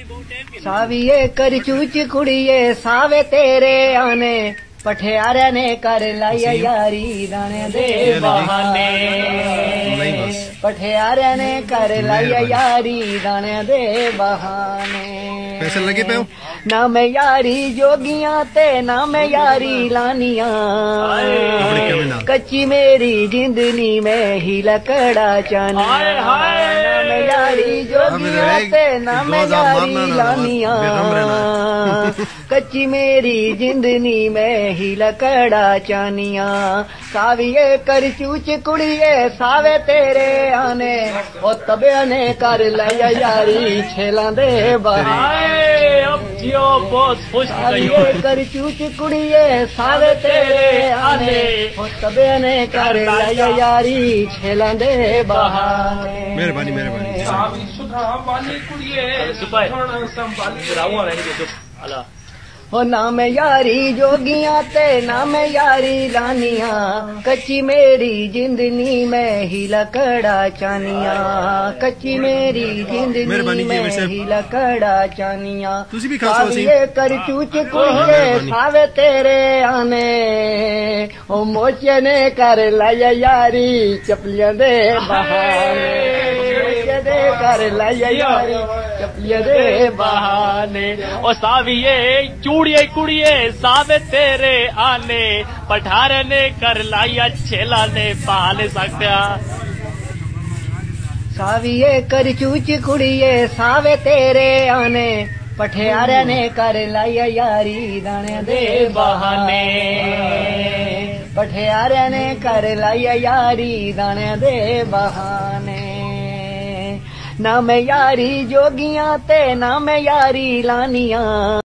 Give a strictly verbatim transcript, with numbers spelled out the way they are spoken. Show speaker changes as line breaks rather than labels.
साविये कर चूच कुड़िए सावे तेरे आने पठियारे ने कर लाया यारी दाने दे बहाने पठियारे ने कर लाया यारी दाने दे बहाने
पैसे लगे पे हो
ना मैं यारी जोगियां ते ना मैं यारी लानिया कच्ची मेरी जिंदनी में ही लकड़ा चानिया ना मैं यारी जोगियां ते ना मैं यारी लानिया कच्ची मेरी जिंदनी में ही लकड़ा चानिया साविये कर चूच कुड़िए सावे तेरे आने ओ तबे ने कर लिया यारी छेला दे बहाने
बहुत खुश
साविये कर चूच कुड़िए सावे तेरे आने ओ तबे ने कर लिया यारी छेला दे बहाने
मेहरबानी मेहरबानी
हो ना मैं यारी जोगियां ते ना मैं यारी लानिया कच्ची मेरी जिंदनी में ही लकड़ा चानिया कच्ची मेरी जिंदनी में ही लकड़ा चानिया साविये कर चूच कुड़िए सावे तेरे आने ओ मोचे ने कर लाया यारी चपलियां दे बहाने दे कर लाया यारी चपलियां दे बहाने
ओ साविये चूड़िए कुड़िए सावे तेरे आने पठारे ने कर लाया छेला ने पाल सकया
साविये कर चूच कुड़िए सावे तेरे आने पठियारे ने कर लाया यारी दाने दे बहाने पठियारे ने कर लाया यारी दाने दे बहाने ना मैं यारी जोगियां ते ना मैं यारी लानिया।